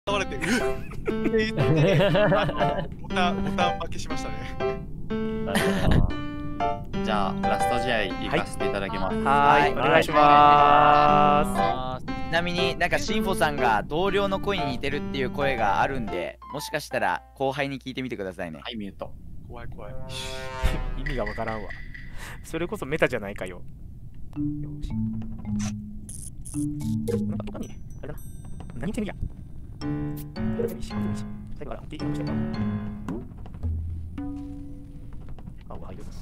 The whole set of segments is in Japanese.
倒れて、って言ってボタン負けしましたね。 じゃあラスト試合行かせていただきます。 はい、お願いします。 ちなみになんかシンフォさんが同僚の声に似てるっていう声があるんで、もしかしたら後輩に聞いてみてくださいね。 はい、ミュート。 怖い怖い。 意味がわからんわ。それこそメタじゃないかよ。よし。なんか他にあれだな。何言ってんや。最後からディーンしてた。あ、おはよう。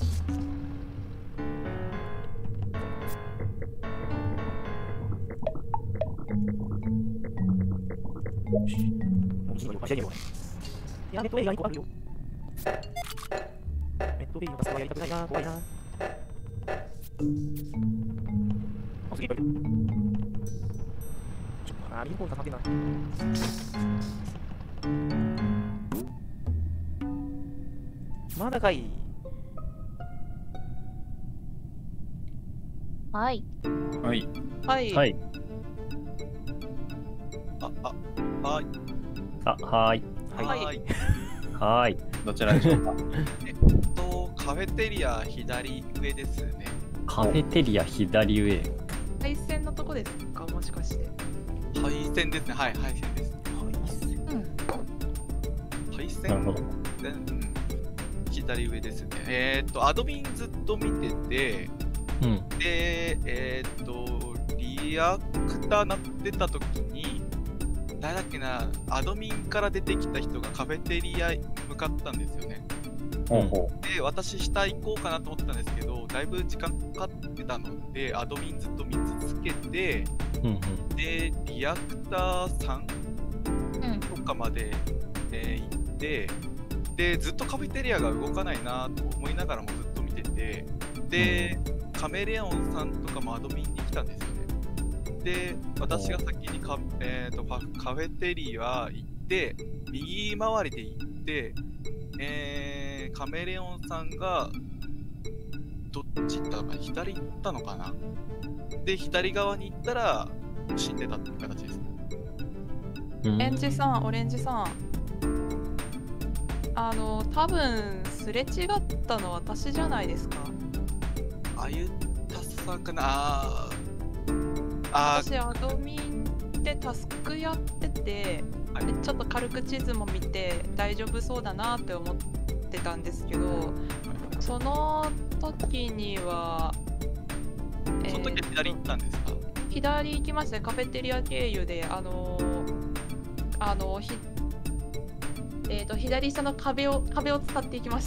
よし。もう次の了解してあげよう。いや、ネットウェイが2個あるよ。ネットウェイの助けはやりたくないな、怖いな。あ、すげえいっぱいいる。右の方にかかってんな。まだかい。 はい。 はい。 はい。 はい。 はい。 はい。 はい。 はい。どちらでしょうか。 カフェテリア左上ですね。 カフェテリア左上。 配線のとこですか、もしかして。 配線ですね。はい、配線です。配線。 なるほど。 左上ですね。アドミンずっと見てて、で、リアクター鳴ってた時に、誰だっけな、アドミンから出てきた人がカフェテリアに向かったんですよね。で、私下行こうかなと思ってたんですけど、だいぶ時間かかってたので、アドミンずっと見続けて、で、リアクターさんとかまで、行って、で、ずっとカフェテリアが動かないなと思いながらもずっと見てて、で、カメレオンさんとかもアドミンに来たんですよね。で、私が先にカフェテリア行って、右回りで行って、カメレオンさんがどっち行ったのかな、左行ったのかな。で、左側に行ったら死んでたっていう形です。 オレンジさん、多分すれ違ったの私じゃないですか。 あゆたさんかな。 私アドミンでタスクやってて、でちょっと軽く地図も見て大丈夫そうだなって思ってたんですけど、その時には、 その時は左行ったんですか？ 左行きましたね。カフェテリア経由で左下の壁を伝っていきました。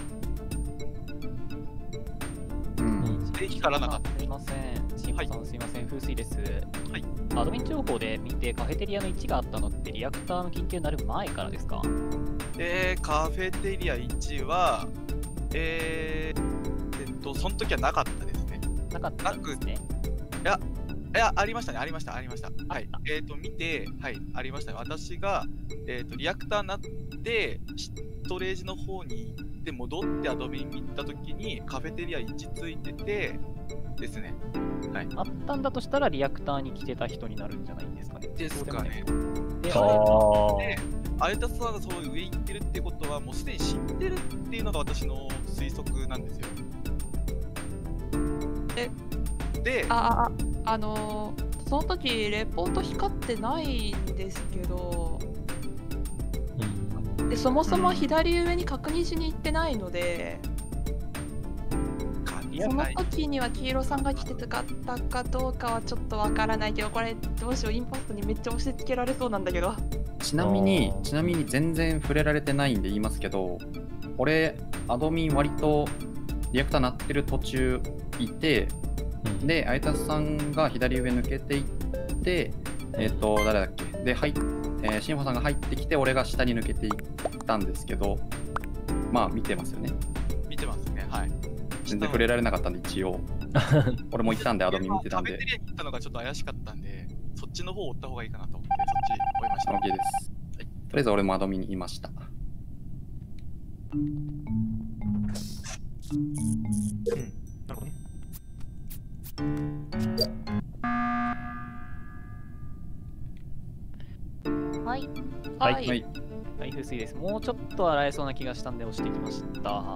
光らなかった。 すいません、シンフォさん、すいません、風水です。はい。アドミン情報で見て、カフェテリアの位置があったのって、リアクターの緊急になる前からですか？ カフェテリア1は、その時はなかったですね。 なかったんですね。 いや、ありましたね、ありました。はい。見て、はい、ありましたね。私が、リアクターになって、ストレージの方に行って戻ってアドミンに行った時にカフェテリア1ついててですね。はい。 あったんだとしたらリアクターに来てた人になるんじゃないんですかね。 ですかね。 で、 アレタスさんがそう上行ってるってことはもうすでに知ってるっていうのが私の推測なんですよ。で、 その時レポート光ってないんですけど、でそもそも左上に確認しに行ってないので、その時には黄色さんが来てたかどうかはちょっとわからないけど、これどうしよう、インポストにめっちゃ押し付けられそうなんだけど。 ちなみに全然触れられてないんで言いますけど、俺アドミン割とリアクター鳴ってる途中いて、で、あいたさんが左上抜けていって、誰だっけで、シンフォさんが入ってきて、俺が下に抜けていったんですけど、まあ、見てますよね。 見てますね、はい。 全然触れられなかったんで、一応。俺も行ったんで、アドミン見てたんで。 カフェテリアに行ったのがちょっと怪しかったんで、そっちの方を追った方がいいかなと思って、そっち追いました。 OK です。はい、とりあえず、俺もアドミンにいました。 なるほどね。 はい。 はい。はい。風水です。もうちょっと洗えそうな気がしたんで押してきました。はい。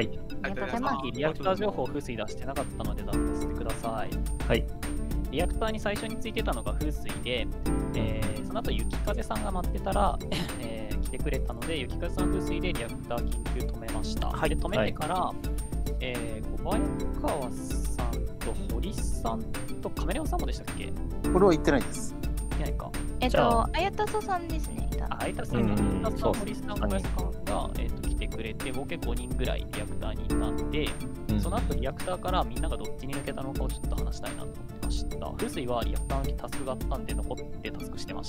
ありがとうございます。 リアクター情報風水出してなかったので出させてください。はい。リアクターに最初についてたのが風水で、その後雪風さんが待ってたら、来てくれたので、雪風さん風水でリアクター緊急止めました。はい、で止めてから、小早川さんと堀さんとカメレオンさんもでしたっけ？ これは言ってないです。 言ってないか。 あやたそさんですね。 あやたさん、堀さん、小林さんが、来てくれて、合計5人ぐらいリアクターにいたんで、その後リアクターからみんながどっちに抜けたのかをちょっと話したいなと思ってました。風水はリアクターにタスクがあったんで残ってタスクしてました。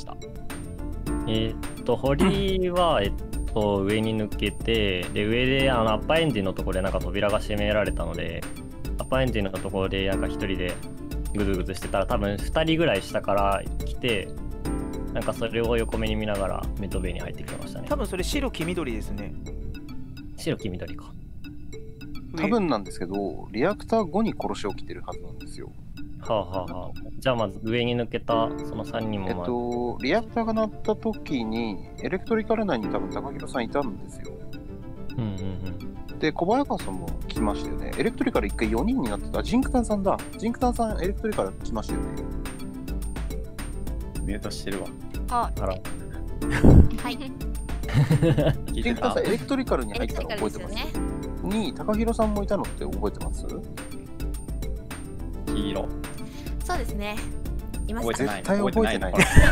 堀は、上に抜けて、で、上でアッパーエンジンのところでなんか扉が閉められたので、アッパーエンジンのところでなんか一人でグズグズしてたら、多分2人ぐらい下から来て、なんかそれを横目に見ながらメッドベイに入ってきてましたね。 多分それ白黄緑ですね。 白黄緑か。 多分なんですけど、リアクター5に殺し起きてるはずなんですよ。 じゃあまず上に抜けたその3人もリアクターが鳴った時にエレクトリカル内に多分高弘さんいたんですよ。で、小早川さんも来ましたよね。エレクトリカル1回4人になってた。ジンクタンさんだ。ジンクタンさんエレクトリカル来ましたよね。 ミュートしてるわ。 あら。はい。 ジンクタンさんエレクトリカルに入ったの覚えてます？に高弘さんもいたのって覚えてます？ 黄色。 そうですね。いました。 絶対覚えてない。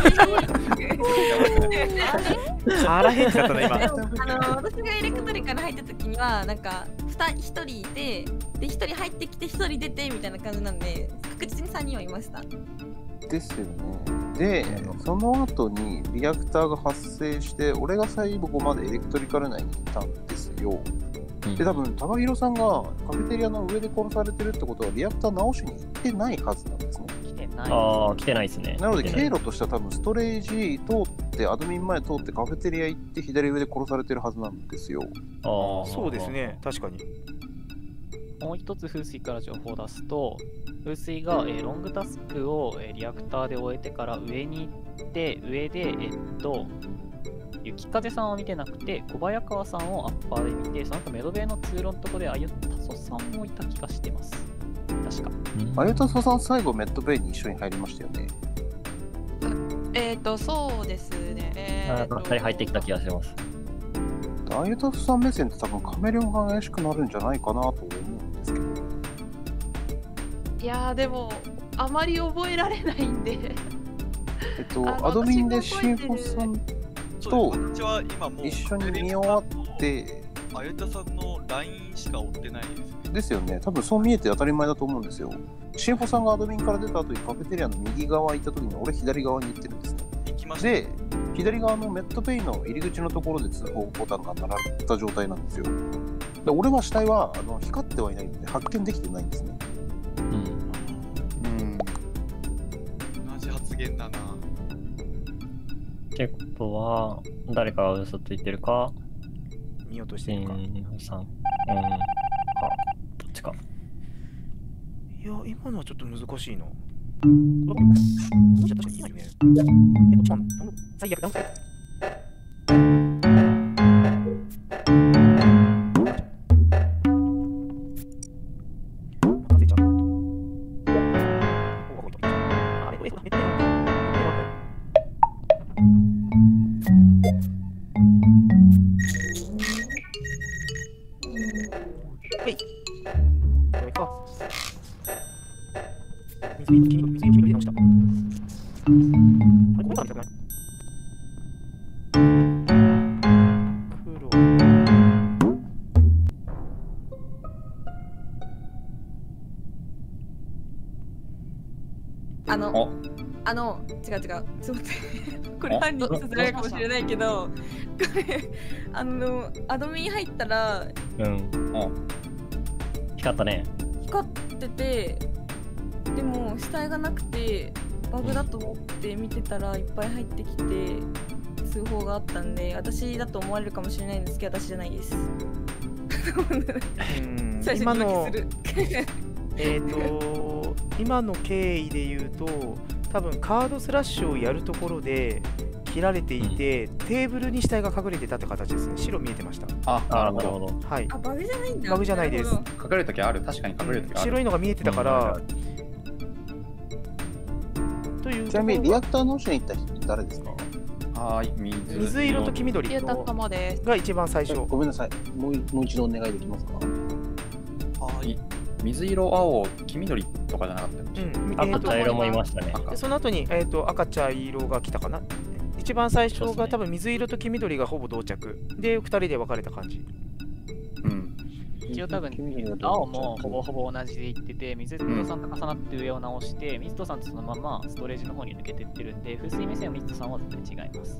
腹減っちゃったね今。 私がエレクトリカル入った時にはなんか1人いて、で1人入ってきて1人出てみたいな感じなんで、確実に3人はいました。 ですよね。で、その後にリアクターが発生して、俺が最後までエレクトリカル内にいたんですよ。で、多分高弘さんがカフェテリアの上で殺されてるってことはリアクター直しに行ってないはずなんですね。 来てないですね。 なので経路としては多分ストレージ通ってアドミン前通ってカフェテリア行って左上で殺されてるはずなんですよ。 そうですね、確かに。 もう一つ風水から情報を出すと、風水が、ロングタスクを、リアクターで終えてから上に行って、上で雪風さんを見てなくて、小早川さんをアッパーで見て、その後メドベイの通路のところであゆたそさんもいた気がしてます。確か。 あゆたそさん最後メッドベイに一緒に入りましたよね。 そうですね。 2人入ってきた気がします。 あゆたそさん目線って多分カメレオンが怪しくなるんじゃないかなと思うんですけど。 いやーでもあまり覚えられないんで。 アドミンでシンフォさんと私は今もう一緒に見終わって、 あゆたさんの LINE しか追ってないですね。 ですよね。多分そう見えて当たり前だと思うんですよ。シンフォさんがアドミンから出た後にカフェテリアの右側行った時に俺左側に行ってるんですね。 行きました。 で、左側のメッドベイの入り口のところで通報ボタンが鳴られた状態なんですよ。で、俺は死体は光ってはいないので発見できてないんですね。 同じ発言だな。 ってことは、誰かが嘘ついてるか、 見ようとしてるか。 さん。どっちか。 いや、今のはちょっと難しいな。じゃ確かに今いるね。こっちも最悪だ。 違う。ちょっと待って。これ犯人にさせられるかもしれないけど、これ、アドミン入ったら、 光ったね。 光ってて、でも死体がなくて、バグだと思って見てたらいっぱい入ってきて、通報があったんで、私だと思われるかもしれないんですけど、私じゃないです。最初に浮気する。 今の経緯で言うと、多分カードスラッシュをやるところで切られていて、テーブルに死体が隠れてたって形ですね。白見えてました。 なるほど。 はい。 バグじゃないんだ。 バグじゃないです。 隠れるときある。確かに隠れるときある。 白いのが見えてたから。 という。ちなみにリアクターの下に行った人誰ですか？ はい、水色と黄緑が一番最初。 ごめんなさい。もう一度お願いできますか？ はい。水色、青、黄緑とかじゃなかったっけ？ 赤茶色もいましたね。 その後に赤茶色が来たかな。一番最初が多分水色と黄緑がほぼ同着で2人で分かれた感じ。 一応多分青もほぼほぼ同じでいってて、水戸さんと重なって上を直して、水戸さんとそのままストレージの方に抜けてってるんで、風水目線は水戸さんは絶対違います。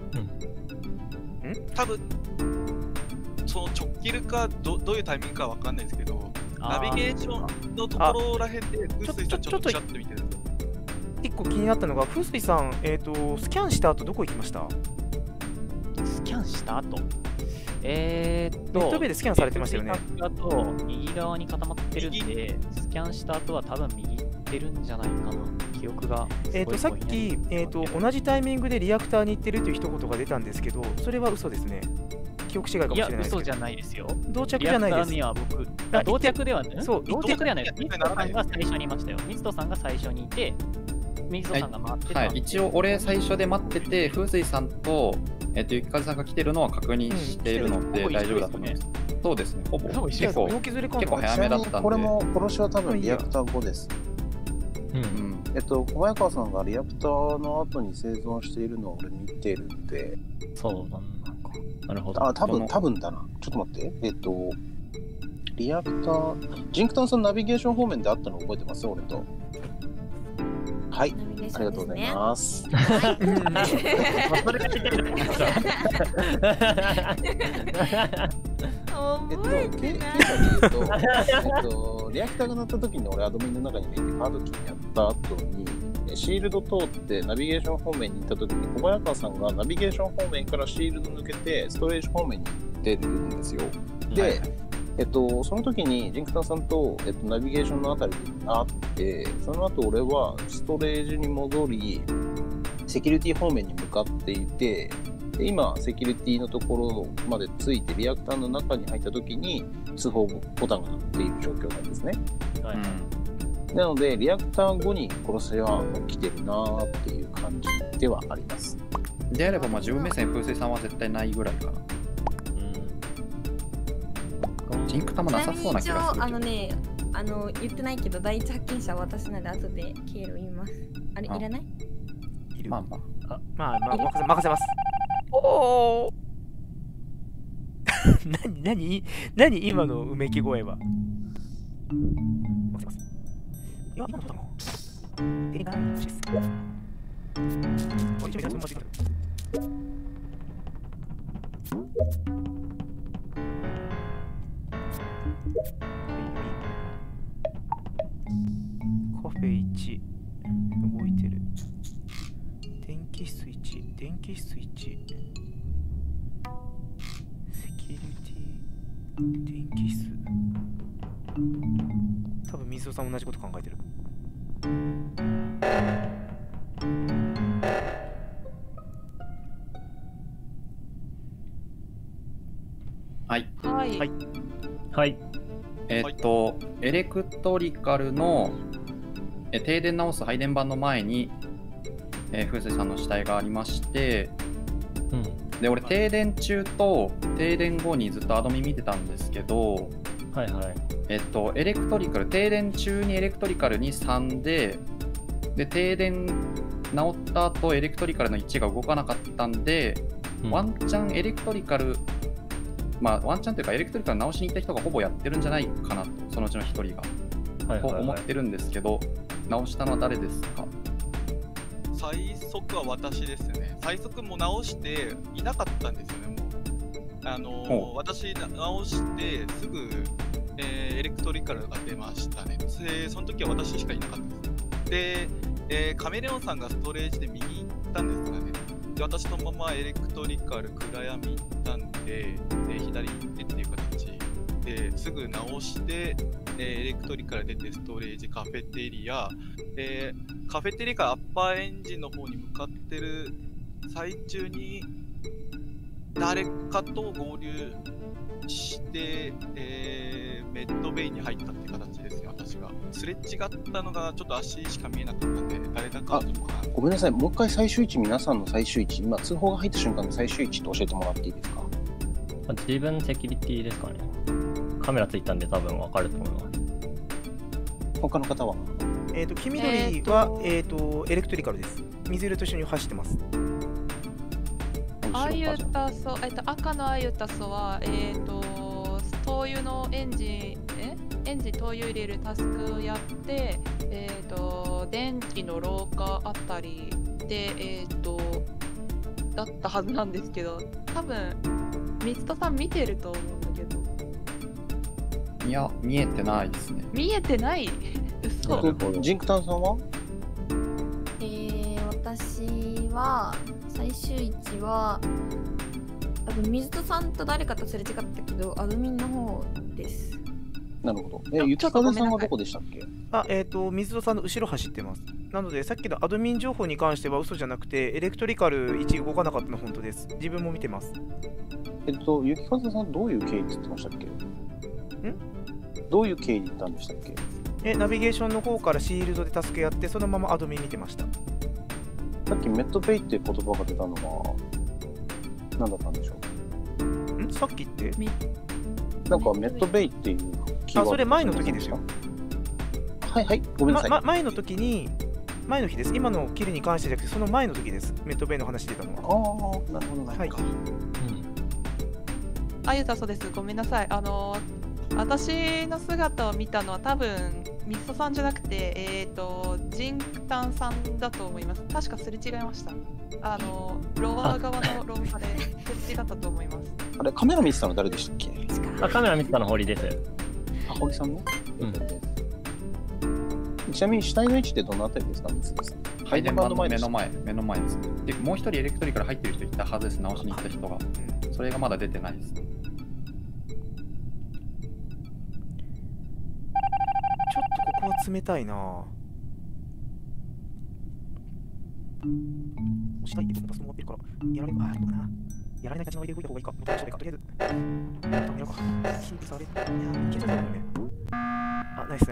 多分その直切るかどういうタイミングかわかんないですけど、ナビゲーションのところらへんで風水さんちょっとチャッと見てるんですよ。 一個気になったのが、風水さん、スキャンした後どこ行きました？ スキャンした後ネットベでスキャンされてましたよね。 あと右側に固まってるんで、スキャンした後は多分右行ってるんじゃないかな。記憶がさっき、同じタイミングでリアクターに行ってるという一言が出たんですけど、それは嘘ですね。記憶違いかもしれないですけど。 いや、嘘じゃないですよ。 同着じゃないです。 リアクターには僕、同着ではない。 そう、 同着ではないです。水戸さんが最初にいましたよ。水戸さんが最初にいて、水戸さんが待ってた。 はい、一応俺最初で待ってて、風水さんとゆきかぜさんが来てるのは確認しているので大丈夫だと思います。そうですね、ほぼ結構早めだったんで。 これも殺しは多分リアクター5です。小早川さんがリアクターの後に生存しているのを俺見てるんで。 そうなんか。なるほど。 多分だな。ちょっと待って。リアクター、ジンクタンさんナビゲーション方面であったの覚えてます？俺と。はい、ありがとうございます。リアクターが鳴った時に俺アドミンの中に入ってカードキーやった後にシールド通ってナビゲーション方面に行った時に小早川さんがナビゲーション方面からシールド抜けてストレージ方面に行ってるんですよ。で、その時にジンクタンさんと、ナビゲーションのあたりに会って、その後俺はストレージに戻り、セキュリティ方面に向かっていて、で今、セキュリティのところまでついて、リアクターの中に入った時に通報ボタンが鳴っている状況なんですね。なので、リアクター後に殺しは起きてるなーっていう感じではあります。 であれば、自分目線、風水さんは絶対ないぐらいかな。ジンクタもなさそうな気がするけど。 言ってないけど、第一発見者は私なので後で経路言います。あれ、いらない？ いる。 まあ任せます。おお。何今のうめき声は。任せます。いや、今のだな。デリカルシス。一応見たらカフェ1動いてる。電気室1、電気室1、セキュリティ、電気室。多分水尾さん同じこと考えてる。 はいはい。 エレクトリカルの停電直す配電盤の前に、風水さんの死体がありまして、で俺停電中と停電後にずっとアドミ見てたんですけど、エレクトリカル停電中にエレクトリカルに3で停電直った後エレクトリカルの1が動かなかったんで、ワンチャンエレクトリカルワンチャンというかエレクトリカル直しに行った人がほぼやってるんじゃないかなと、そのうちの1人が、と思ってるんですけど、直したのは誰ですか？ 最速は私ですね。最速も直していなかったんですよね。もう私直してすぐ、エレクトリカルが出ましたね。その時は私しかいなかったです。で、カメレオンさんがストレージで右に行ったんですがね。で私のままエレクトリカル暗闇行ったんで、左行ってっていう形ですぐ直して、エレクトリカル出てストレージカフェテリア、カフェテリアからアッパーエンジンの方に向かってる最中に誰かと合流して、メッドベイに入ったって形ですね、私が。すれ違ったのがちょっと足しか見えなかったんで、誰だかとか。 ごめんなさい、もう一回最終位置、皆さんの最終位置、今通報が入った瞬間の最終位置って教えてもらっていいですか？ 自分セキュリティですかね。カメラついたんで多分わかると思います。 他の方は？ 黄緑は、エレクトリカルです。水色と一緒に走ってます。 アユタソ、赤のアユタソは、灯油のエンジン灯油入れるタスクをやって、電気の廊下あたりで、だったはずなんですけど、多分ミストさん見てると思うんだけど。 いや、見えてないですね。 見えてない？嘘。 ジンクタンさんは？ 私は最終位置は多分水戸さんと誰かとすれ違ったけどアドミンの方です。 なるほど。雪風さんはどこでしたっけ？ 水戸さんの後ろ走ってます。なのでさっきのアドミン情報に関しては嘘じゃなくてエレクトリカル1動かなかったのは本当です。自分も見てます。 雪風さんどういう経緯って言ってましたっけ？どういう経緯で言ったんでしたっけ？ ナビゲーションの方からシールドでタスクやってそのままアドミン見てました。 さっきメッドペイって言葉が出たのは何だったんでしょう？ さっきってなんかメッドベイっていうキーワード。 それ前の時ですよ。 はいはい、ごめんなさい。 前の時に、前の日です。今のキルに関してじゃなくて、その前の時です。メッドベイの話出たのは。 ああ、なるほどな。はい。 あゆたそうです。ごめんなさい。私の姿を見たのは多分ミストさんじゃなくて、ジンクタンさんだと思います。確かすれ違いました。ロワー側の廊下ですれ違ったと思います。 あれ、カメラ見てたの誰でしたっけ？ カメラ見てたの堀です。 堀さんね。ちなみに死体の位置ってどのあたりですか？ 配電盤の目の前です。で、もう一人エレクトリカル入ってる人いたはずです。直しに行った人が。それがまだ出てないです。ちょっとここは冷たいなぁ。押したいって僕もタスク持ってるから、やられるかな。やられない形の上で動いた方がいいか。もっと面白いか。とりあえず、やろうか。キープされる。いやー、消えちゃったよね。ナイス。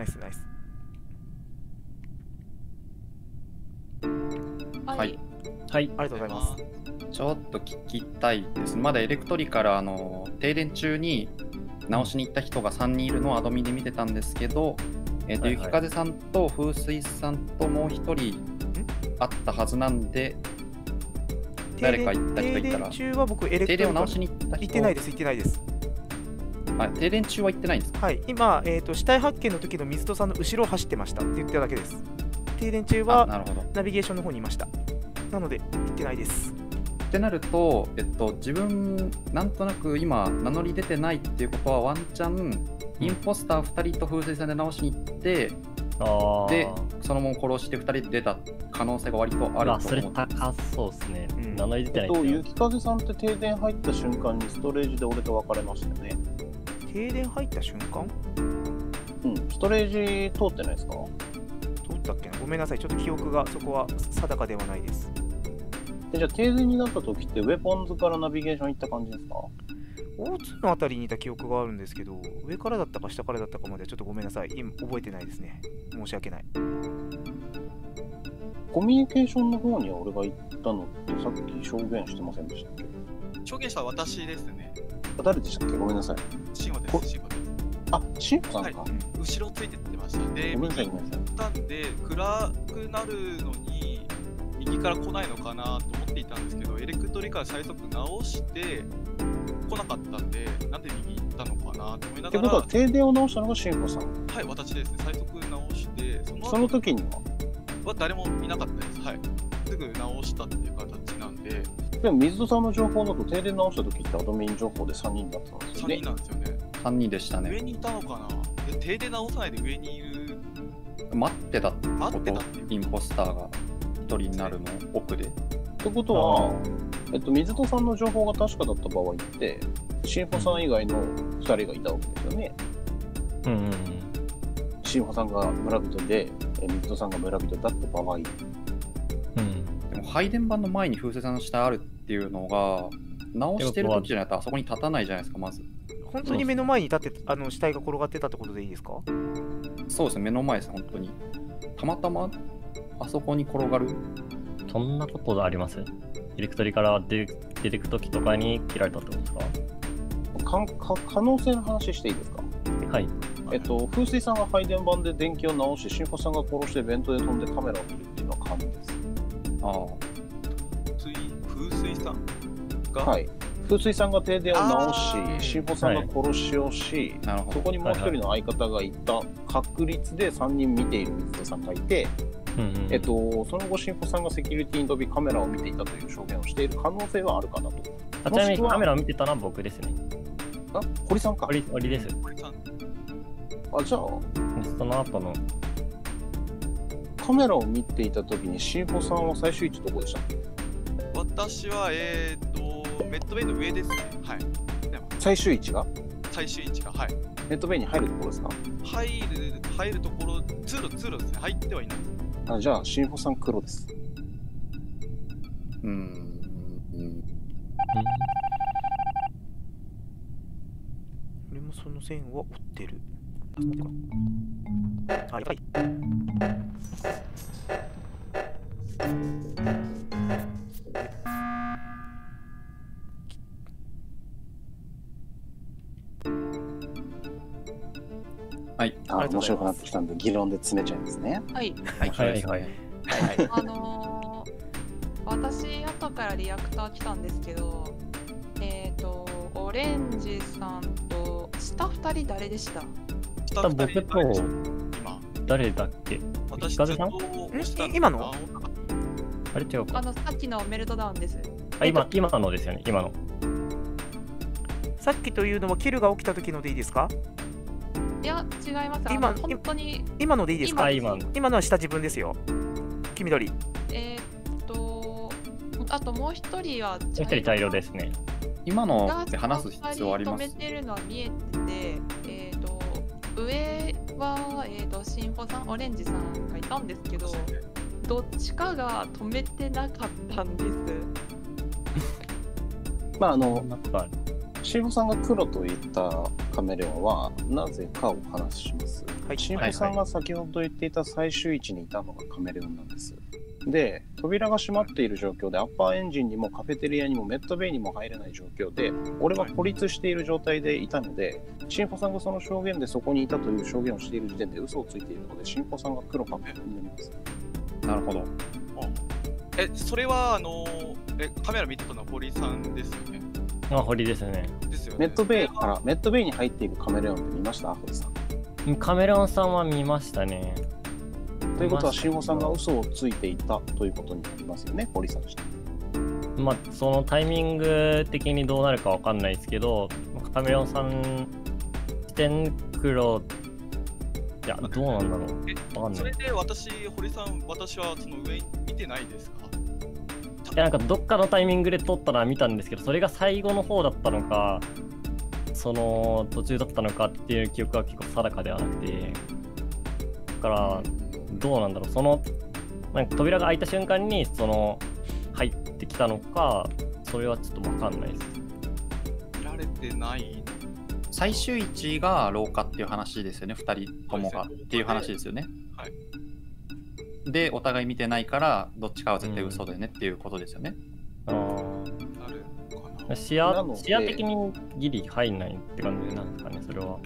はい。 ありがとうございます。 ちょっと聞きたいです。まだエレクトリカル停電中に直しに行った人が3人いるのをアドミで見てたんですけど、雪風さんと風水さんともう一人あったはずなんで、誰か行った人いたら。 停電中は僕エレクトリカル停電を直しに行った人。 行ってないです。 停電中は行ってないんですか？ はい、今、死体発見の時の水戸さんの後ろを走ってましたって言っただけです。停電中はナビゲーションの方にいました。なので、行ってないです。 ってなると、自分、なんとなく今、名乗り出てないっていうことは、ワンチャン、インポスター2人と風水さんで直しに行って、で、そのまま殺して2人で出た可能性が割とあると思う。 それ高そうですね。名乗り出てないですね。 雪風さんって停電入った瞬間にストレージで俺と別れましたよね。 停電入った瞬間？ ストレージ通ってないですか？ 通ったっけな？ごめんなさい、ちょっと記憶がそこは定かではないです。 じゃあ停電になった時ってウェポンズからナビゲーション行った感じですか ？O2 のあたりにいた記憶があるんですけど、上からだったか下からだったかまではちょっとごめんなさい。今覚えてないですね。申し訳ない。 コミュニケーションの方には俺が行ったのってさっき証言してませんでしたっけ？ 証言者は私ですね。 誰でしたっけ？ごめんなさい。 シンゴです。 シンゴさんか、 後ろついてってました。で、右行ったんで、暗くなるのに、右から来ないのかなと思っていたんですけど、エレクトリカル最速直して来なかったんで、なんで右行ったのかなと思いながら。 ってことは、停電を直したのがシンゴさん？ はい、私ですね。最速直して、 その時には誰もいなかったです。はい。すぐ直したっていう形なんで。 でも水戸さんの情報だと停電直した時ってアドミン情報で3人だったんですよね。 3人なんですよね。 3人でしたね。 上にいたのかな？停電直さないで上にいる。 待ってたってこと？インポスターが1人になるの奥で。 ってことは、水戸さんの情報が確かだった場合って、シンフォさん以外の2人がいたわけですよね。シンフォさんが村人で、水戸さんが村人だった場合。 でも配電盤の前に風船さんの下あるっていうのが、直してる時じゃないとあそこに立たないじゃないですか、まず。 本当に目の前に立って、死体が転がってたってことでいいですか？ そうですね、目の前です、本当に。たまたまあそこに転がる。 そんなことあります？エレクトリから出てくときとかに切られたってことですか？ 可能性の話していいですか？ はい。 風水さんが配電盤で電気を直し、新保さんが殺してベントで飛んでカメラを見るっていうのは可能です。 ああ。 風水さんが、 はい。風水さんが停電を直し、新保さんが殺しをし、そこにもう一人の相方がいた確率で3人見ている水戸さんがいて、その後、新保さんがセキュリティに飛びカメラを見ていたという証言をしている可能性はあるかなと。 ちなみにカメラを見てたのは僕ですね。 堀さんか。 堀です。 じゃあ、 その後のカメラを見ていたときに、新保さんは最終位置どこでしたっけ？ 私は、メッドベイの上ですね。はい。 最終位置が？ 最終位置が、はい。 メッドベイに入るところですか？ 入るところ、通路ですね。入ってはいない。 じゃあ、新保さん黒です。 俺もその線を追ってる。やばい。 はい。 面白くなってきたんで、議論で詰めちゃいますね。 はい。私、後からリアクター来たんですけど、オレンジさんと、下2人誰でした？ 僕と、誰だっけ？ 私風さん？ 今の？ あれ違うか。 さっきのメルトダウンです。 今のですよね、今の。 さっきというのもキルが起きた時のでいいですか？ いや、違います。本当に。 今のでいいですか？ 今のは下自分ですよ。黄緑。 あともう一人は。 もう一人大量ですね。 今のって話す必要あります？ 止めてるのは見えてて、上は、新保さん、オレンジさんがいたんですけど、どっちかが止めてなかったんです。 新保さんが黒と言ったカメレオンはなぜかを話します。新保さんが先ほど言っていた最終位置にいたのがカメレオンなんです。で、扉が閉まっている状況でアッパーエンジンにもカフェテリアにもメッドベイにも入れない状況で、俺は孤立している状態でいたので、新保さんがその証言でそこにいたという証言をしている時点で嘘をついているので、新保さんが黒か黒になります。 なるほど。 それはカメラ見てたのは堀さんですよね。 堀ですね。 メッドベイに入っているカメレオンって見ました？堀さん。 カメレオンさんは見ましたね。 ということは、新保さんが嘘をついていたということになりますよね、堀さんとして。 そのタイミング的にどうなるかわかんないですけど、カメレオンさん視点黒、いや、どうなんだろう。わかんない。 それで堀さん、私はその上見てないですか？ いや、どっかのタイミングで撮ったのは見たんですけど、それが最後の方だったのか、その途中だったのかっていう記憶は結構定かではなくて、だからどうなんだろう、そのなんか扉が開いた瞬間に入ってきたのか、それはちょっと分かんないです。 見られてない。 最終位置が廊下っていう話ですよね、2人ともがっていう話ですよね。 はい。 で、お互い見てないから、どっちかは絶対嘘だよねっていうことですよね。 視野的にギリ入んないって感じなんですかね、それは。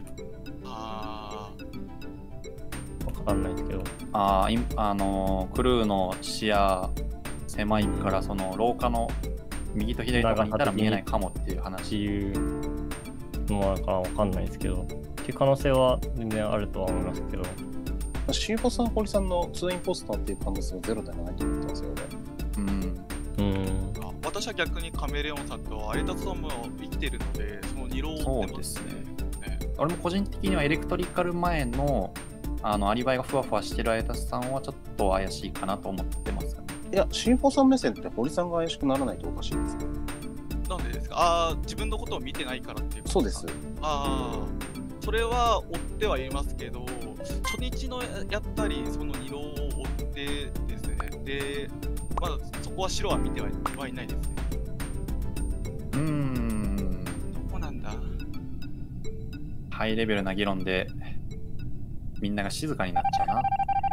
分かんないですけど。 クルーの視野狭いから、その廊下の右と左とかにいたら見えないかもっていう話。っていうのは分かんないですけど、っていう可能性は全然あるとは思いますけど。 新保さん、堀さんのツーインポスターっていう可能性はゼロではないと思ってますよね。 私は逆にカメレオンさんとアレタさんも生きてるので、その2浪を追ってますね。 俺も個人的にはエレクトリカル前のアリバイがふわふわしてるアレタさんはちょっと怪しいかなと思ってます。 いや、新保さん目線って堀さんが怪しくならないとおかしいですよ。 なんでですか？自分のことを見てないからっていうこと？ そうです。 それは追ってはいますけど、初日のやったり、その2浪を追ってですね。で、 まだそこは白は見てはいないですね。どこなんだ。 ハイレベルな議論でみんなが静かになっちゃうな。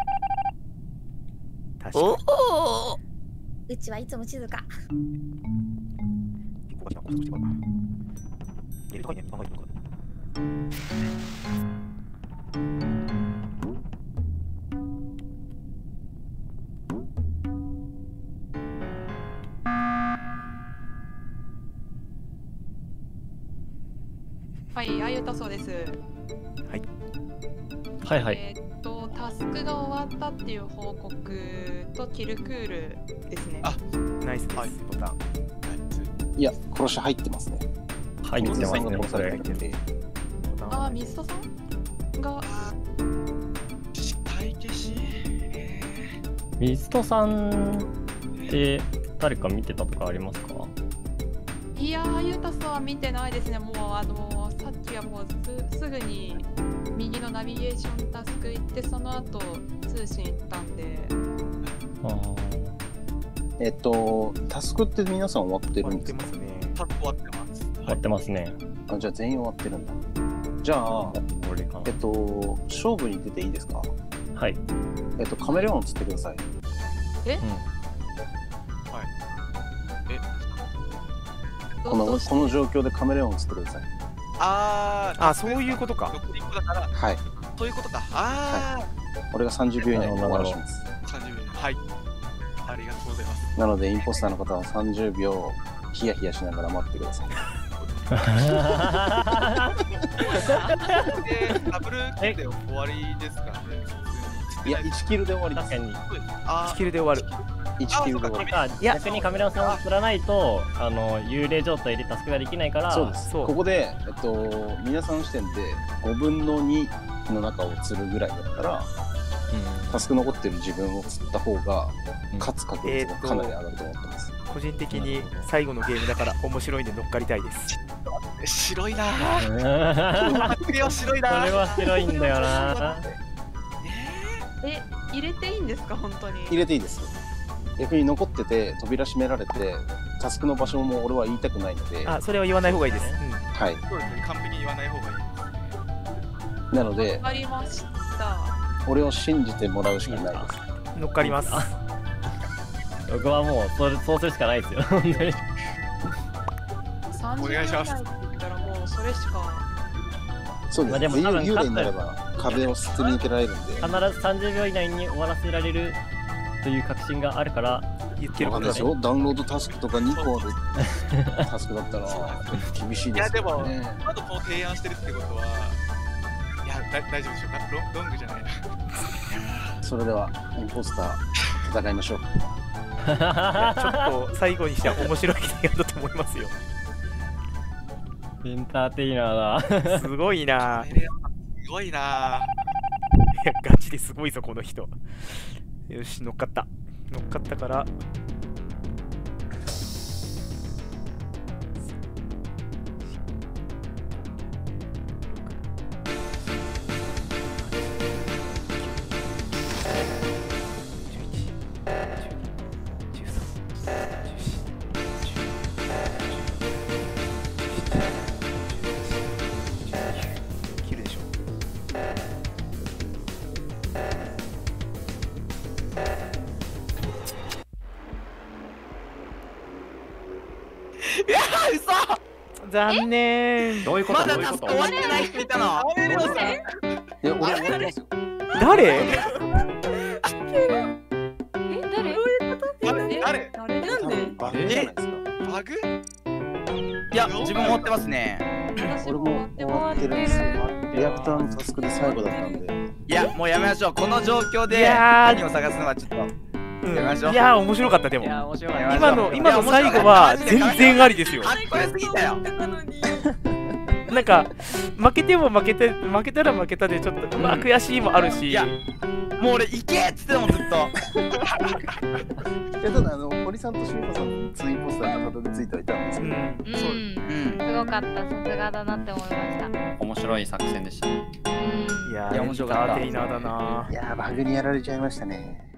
確かに。 うちはいつも静か。 ここがもう少し違うか。入れたいね、考えてるか。 はい、あゆたそうです。 はい。 はいはい。 タスクが終わったっていう報告とキルクールですね。 あ、 ナイスです。ボタン。 いや、殺し入ってますね。 入ってますね。 殺されてて。 あ、ミストさんが体消し。 ミストさんって誰か見てたとかありますか？ いやー、ゆうたさんは見てないですね。もうさっきはもうすぐに右のナビゲーションタスク行ってその後通信行ったんで。 タスクって皆さん終わってるんですか？ 終わってますね。 タスク終わってます。 終わってますね。 あ、じゃあ全員終わってるんだ。じゃあ、勝負に出ていいですか？ はい。 カメレオン釣ってください。 え？ はい。 この状況でカメレオン釣ってください。 あ、そういうことか。 はい。 そういうことか。 俺が30秒以内に終わらします。 30秒。はい。ありがとうございます。 なのでインポスターの方は30秒ヒヤヒヤしながら待ってください。 ダブルキルで終わりですかね。 いや、1キルで終わりです。 1キルで終わる。 1キルで終わる。 逆にカメラさんを釣らないと幽霊状態でタスクができないから。 そうです。ここで皆さんの視点で5分の2の中を釣るぐらいだったら、タスク残ってる自分を釣った方が勝つ確率がかなり上がると思ってます。 個人的に最後のゲームだから面白いんで乗っかりたいです。 白いなぁ。これは白いなぁ。 これは白いんだよな。 入れていいんですか、本当に。 入れていいです。逆に残ってて扉閉められてタスクの場所も俺は言いたくないので。 あ、それは言わない方がいいです。 はい。 そうですね、完璧に言わない方がいい。 なので、 わかりました。 俺を信じてもらうしかないです。 乗っかります。 僕はもうそうするしかないですよ。本当に。 お願いします。って言ったらもうそれしか。 そうです。 でも多分幽霊になれば壁をすり抜けられるんで。 必ず30秒以内に終わらせられるという確信があるから言ってることですよ。ダウンロードタスクとか2個あるタスクだったら厳しいですよね。 いやでもまだこの提案してるってことは、いや大丈夫でしょうか。ロングじゃないな。 それではインポスター戦いましょう。 ちょっと最後にしては面白いゲームだと思いますよ。 エンターテイナーだ。すごいな。 すごいな。いやガチですごいぞこの人。よし、乗っかった。乗っかったから。残念。 どういうこと？ まだタスク終わってない人いたの？ いや、俺終わりますよ。 誰？ 誰？ なんで？バグじゃないですか。 バグ？ いや、自分終わってますね。 俺も終わってるんですよ。リアクターのタスクで最後だったんで。 いや、もうやめましょう。この状況で何を探すのはちょっと。 いや面白かったでも。 今の最後は全然ありですよ。 これすぎたよ。 なんか負けても負けたら負けたでちょっと悔しいもあるし。 いやもう俺行けっつってたもんずっと。 ただ堀さんとシュウコさんツインポスターがたどり着いてはいたんですけど。 すごかった。さすがだなって思いました。 面白い作戦でした。 いや面白かった。テイナーだな。 いやバグにやられちゃいましたね。